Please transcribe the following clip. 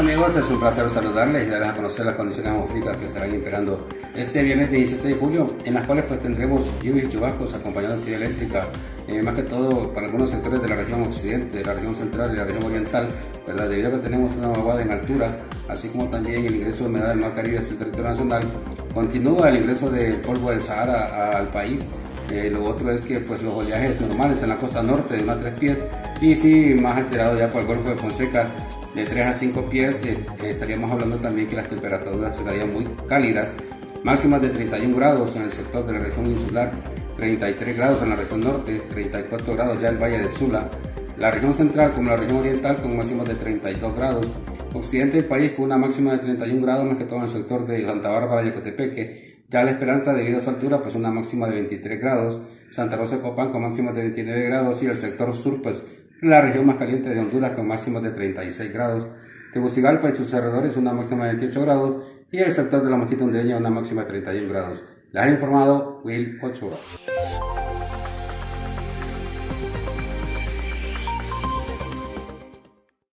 amigos, es un placer saludarles y darles a conocer las condiciones atmosféricas que estarán imperando este viernes 17 de julio, en las cuales pues tendremos lluvias y chubascos acompañados de actividad eléctrica, más que todo para algunos sectores de la región occidente, de la región central y la región oriental, ¿verdad? Debido a que tenemos una vaguada en altura, así como también el ingreso de humedad del mar Caribe hacia el territorio nacional, continúa el ingreso del polvo del Sahara al país. Lo otro es que pues los oleajes normales en la costa norte de 1 a 3 pies y sí más alterado ya por el Golfo de Fonseca de 3 a 5 pies. Estaríamos hablando también que las temperaturas estarían muy cálidas, máximas de 31 grados en el sector de la región insular, 33 grados en la región norte, 34 grados ya en el Valle de Sula, la región central como la región oriental con máximos de 32 grados, occidente del país con una máxima de 31 grados, más que todo en el sector de Santa Bárbara y Yacotepeque. Ya La Esperanza, debido a su altura, pues una máxima de 23 grados, Santa Rosa de Copán con máximas de 29 grados y el sector sur, pues la región más caliente de Honduras con máximas de 36 grados. Tegucigalpa y sus alrededores una máxima de 28 grados y el sector de la Mosquita Hondureña una máxima de 31 grados. Les ha informado Will Ochoa.